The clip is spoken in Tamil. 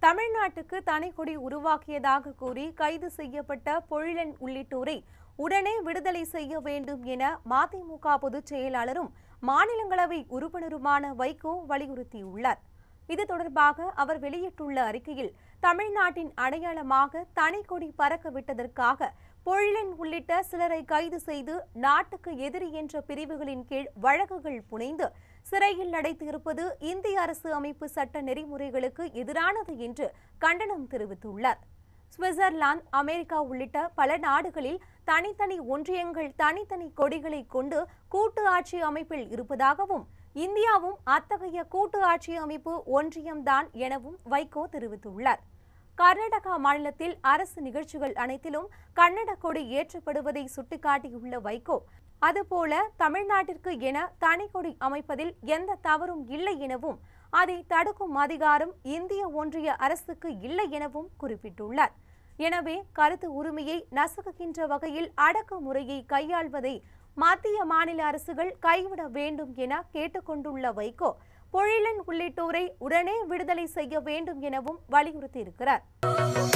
தமிழ்நாட்டுக்கு தனிக்கொடி உருவாக்கியதாக கூறி கைது செய்யப்பட்ட பொழிலன் உள்ளிட்டோரை உடனே விடுதலை செய்ய வேண்டும் என மதிமுக பொதுச் செயலாளரும் மாநிலங்களவை உறுப்பினருமான வைகோ வலியுறுத்தியுள்ளார். இது தொடர்பாக அவர் வெளியிட்டுள்ள அறிக்கையில், தமிழ்நாட்டின் அடையாளமாக தனிக்கொடி பறக்க விட்டதற்காக பொழிலன் உள்ளிட்ட சிலரை கைது செய்து நாட்டுக்கு எதிரி என்ற பிரிவுகளின் கீழ் வழக்குகள் புனைந்து சிறையில் அடைத்திருப்பது இந்திய அரசு அமைப்பு சட்ட நெறிமுறைகளுக்கு எதிரானது என்று கண்டனம் தெரிவித்துள்ளார். சுவிட்சர்லாந்து, அமெரிக்கா உள்ளிட்ட பல நாடுகளில் தனித்தனி ஒன்றியங்கள் தனித்தனி கொடிகளை கொண்டு கூட்டு ஆட்சி அமைப்பில் இருப்பதாகவும், இந்தியாவும் அத்தகைய கூட்டு ஆட்சி அமைப்பு ஒன்றியம்தான் எனவும் வைகோ தெரிவித்துள்ளார். கர்நாடகா மாநிலத்தில் அரசு நிகழ்ச்சிகள் அனைத்திலும் கன்னட கொடி ஏற்றப்படுவதை சுட்டிக்காட்டியுள்ள வைகோ, அதுபோல தமிழ்நாட்டிற்கு என தனிக்கொடி அமைப்பதில் எந்த தவறும் இல்லை எனவும், அதை தடுக்கும் அதிகாரம் இந்திய ஒன்றிய அரசுக்கு இல்லை எனவும் குறிப்பிட்டுள்ளார். எனவே கருத்து உரிமையை நசுக்குகின்ற வகையில் அடக்குமுறையை கையாள்வதை மத்திய மாநில அரசுகள் கைவிட வேண்டும் என கேட்டுக்கொண்டுள்ள வைகோ, பொழிலன் உள்ளிட்டோரை உடனே விடுதலை செய்ய வேண்டும் எனவும் வலியுறுத்தியிருக்கிறார்.